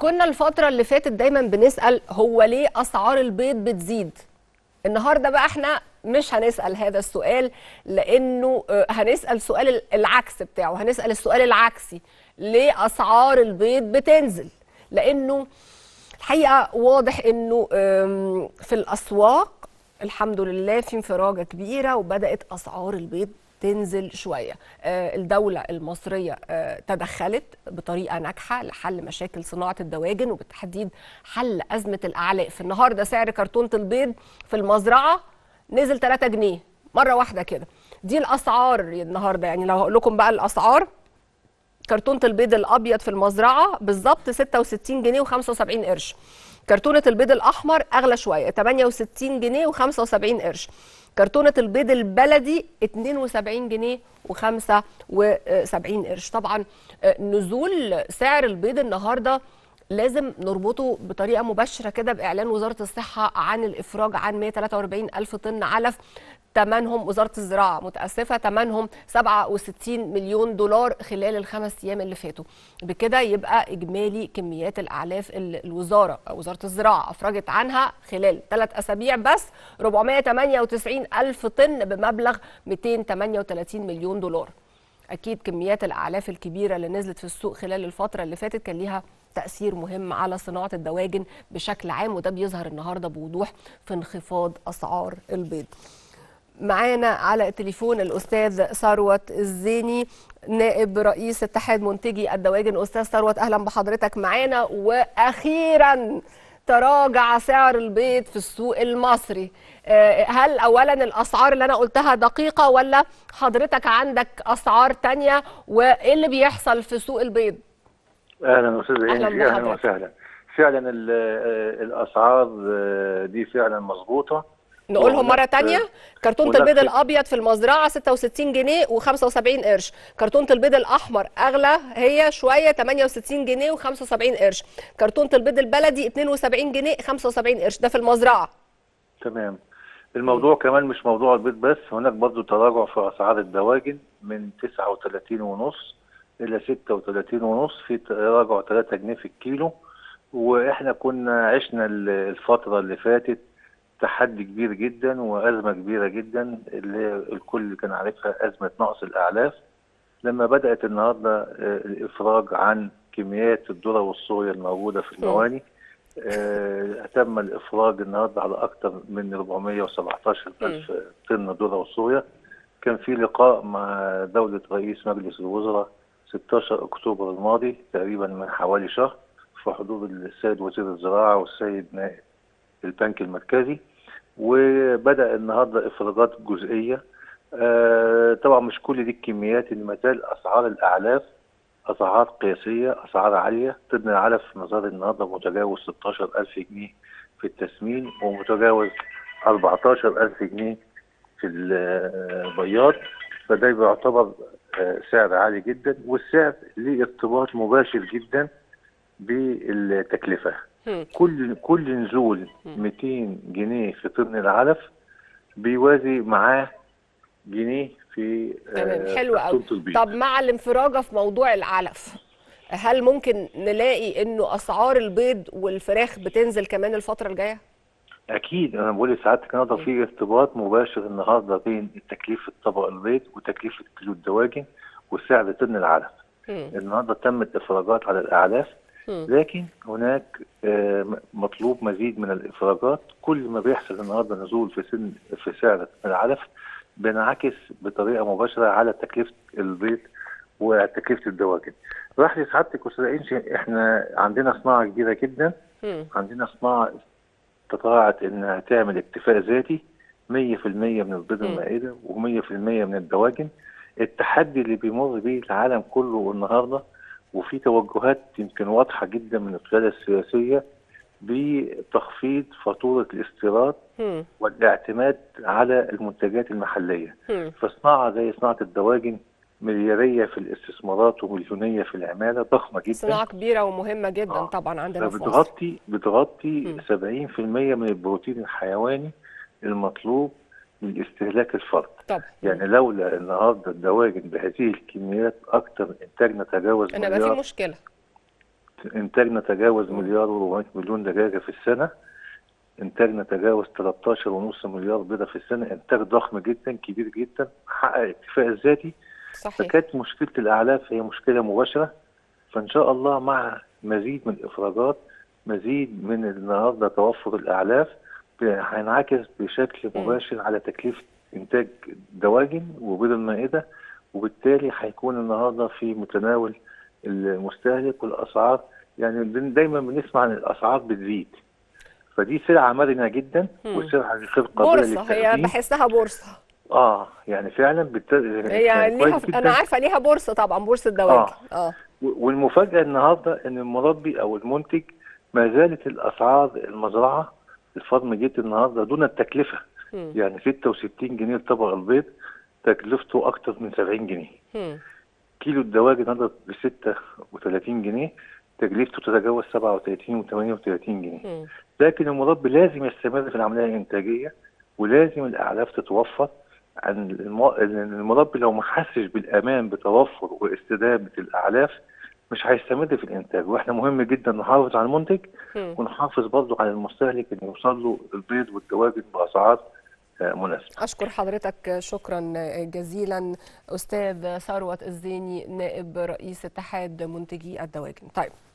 كنا الفترة اللي فاتت دايما بنسأل هو ليه أسعار البيض بتزيد؟ النهاردة بقى احنا مش هنسأل هذا السؤال، لأنه هنسأل سؤال العكس بتاعه، هنسأل السؤال العكسي: ليه أسعار البيض بتنزل؟ لأنه الحقيقة واضح أنه في الأسواق الحمد لله في انفراجة كبيرة، وبدأت أسعار البيض تنزل شوية. الدولة المصرية تدخلت بطريقة ناجحة لحل مشاكل صناعة الدواجن، وبالتحديد حل أزمة الأعلاف. النهاردة سعر كرتونة البيض في المزرعة نزل 3 جنيه مرة واحدة كده. دي الأسعار النهاردة. يعني لو هقول لكم بقى الأسعار: كرتونة البيض الأبيض في المزرعة بالظبط 66 جنيه و75 قرش. كرتونة البيض الأحمر أغلى شوية 68 جنيه و75 قرش. كرتونة البيض البلدي 72 جنيه و75 قرش. طبعا نزول سعر البيض النهارده لازم نربطه بطريقة مباشرة كده بإعلان وزارة الصحة عن الإفراج عن 143 ألف طن علف، ثمنهم وزارة الزراعة متأسفة ثمنهم 67 مليون دولار خلال ال5 أيام اللي فاتوا. بكده يبقى إجمالي كميات الأعلاف الوزارة أو وزارة الزراعة أفرجت عنها خلال 3 أسابيع بس 498 ألف طن بمبلغ 238 مليون دولار. أكيد كميات الأعلاف الكبيرة اللي نزلت في السوق خلال الفترة اللي فاتت كان ليها تأثير مهم على صناعة الدواجن بشكل عام، وده بيظهر النهاردة بوضوح في انخفاض أسعار البيض. معانا على التليفون الأستاذ ثروت الزيني، نائب رئيس اتحاد منتجي الدواجن. أستاذ ثروت، أهلا بحضرتك معانا. وأخيرا تراجع سعر البيض في السوق المصري. هل أولا الأسعار اللي أنا قلتها دقيقة، ولا حضرتك عندك أسعار تانية؟ وإيه اللي بيحصل في سوق البيض؟ اهلا استاذ انجي، اهلا وسهلا. فعلا الاسعار دي فعلا مظبوطه. نقولهم مرة تانية: كرتونة البيض الأبيض في المزرعة 66 جنيه و75 قرش. كرتونة البيض الأحمر أغلى هي شوية 68 جنيه و75 قرش. كرتونة البيض البلدي 72 جنيه 75 قرش. ده في المزرعة. تمام. الموضوع كمان مش موضوع البيض بس، هناك برضو تراجع في أسعار الدواجن من 39.5 إلى 36.5، في تراجع 3 جنيه في الكيلو. وإحنا كنا عشنا الفترة اللي فاتت تحدي كبير جدا وأزمة كبيرة جدا اللي الكل كان عارفها، أزمة نقص الأعلاف. لما بدأت النهاردة الإفراج عن كميات الذرة والصويا الموجودة في المواني، تم الإفراج النهاردة على أكثر من 417 ألف طن ذرة والصويا. كان في لقاء مع دولة رئيس مجلس الوزراء 16 أكتوبر الماضي تقريبا من حوالي شهر، في حضور السيد وزير الزراعة والسيد نائب البنك المركزي. وبدأ النهارده إفراجات جزئية. طبعا مش كل دي الكميات، اللي ما زال أسعار الأعلاف أسعار قياسية، أسعار عالية. طن العلف في مزار النهارده متجاوز 16,000 جنيه في التسمين، ومتجاوز 14,000 جنيه في البياض. فده بيعتبر سعر عالي جدا، والسعر ليه ارتباط مباشر جدا بالتكلفة. كل نزول 200 جنيه في طن العلف بيوازي معاه جنيه في تمام. حلو قوي. طب مع الانفراجه في موضوع العلف، هل ممكن نلاقي انه اسعار البيض والفراخ بتنزل كمان الفتره الجايه؟ اكيد. انا بقول لسعادتك النهارده في ارتباط مباشر النهارده بين تكلفه طبق البيض وتكلفه كيلو الدواجن وسعر طن العلف. النهارده تمت افراجات على الاعلاف، لكن هناك مطلوب مزيد من الافراجات. كل ما بيحصل النهارده نزول في سعر العلف بينعكس بطريقه مباشره على تكلفه البيض وتكلفه الدواجن. راح لسعادتك استاذ انشي، احنا عندنا صناعه كبيره جدا، عندنا صناعه استطاعت انها تعمل اكتفاء ذاتي 100% من البيض المائده و100% من الدواجن. التحدي اللي بيمر بيه العالم كله النهارده، وفي توجهات يمكن واضحه جدا من القياده السياسيه بتخفيض فاتوره الاستيراد والاعتماد على المنتجات المحليه. فصناعه زي صناعه الدواجن ملياريه في الاستثمارات ومليونيه في العماله، ضخمه جدا، صناعه كبيره ومهمه جدا طبعا عندنا في مصر. بتغطي 70% من البروتين الحيواني المطلوب لاستهلاك الفرد. يعني لولا النهارده الدواجن بهذه الكميات اكثر من انتاجنا تجاوز انا بقى في مشكله. إنتاجنا تجاوز 1.4 مليار دجاجة في السنة. إنتاجنا تجاوز 13.5 مليار بيضة في السنة. إنتاج ضخم جدا، كبير جدا، حقق الاكتفاء الذاتي. صحيح. فكانت مشكلة الأعلاف هي مشكلة مباشرة. فإن شاء الله مع مزيد من الإفراجات، مزيد من النهارده توفر الأعلاف، هينعكس بشكل مباشر على تكلفة إنتاج دواجن وبيض المائدة، وبالتالي هيكون النهارده في متناول المستهلك. والأسعار يعني دايما بنسمع إن الأسعار بتزيد، فدي سلعة مرنة جدا وسلعة غير قابلة بورصة، هي للتخزين. بحسها بورصة. يعني فعلا هي يعني كويس ليها، انا جدا. عارفة ليها بورصة طبعا، بورصة دواجن. والمفاجأة النهارده ان المربي او المنتج ما زالت الاسعار المزرعة الفرم جيت النهارده دون التكلفة. يعني 66 جنيه لطبق البيض، تكلفته اكتر من 70 جنيه. كيلو الدواجن النهارده ب 36 جنيه، تكلفته تتجاوز 37 و 38 جنيه. لكن المربي لازم يستمر في العملية الانتاجية، ولازم الاعلاف تتوفر. عن المربي لو ما حسش بالامان بتوفر واستدامة الاعلاف مش هيستمر في الانتاج. واحنا مهم جدا نحافظ على المنتج ونحافظ برضه على المستهلك ان يوصل له البيض والدواجن باسعار مناسبه. اشكر حضرتك شكرا جزيلا استاذ ثروت الزيني، نائب رئيس اتحاد منتجي الدواجن. طيب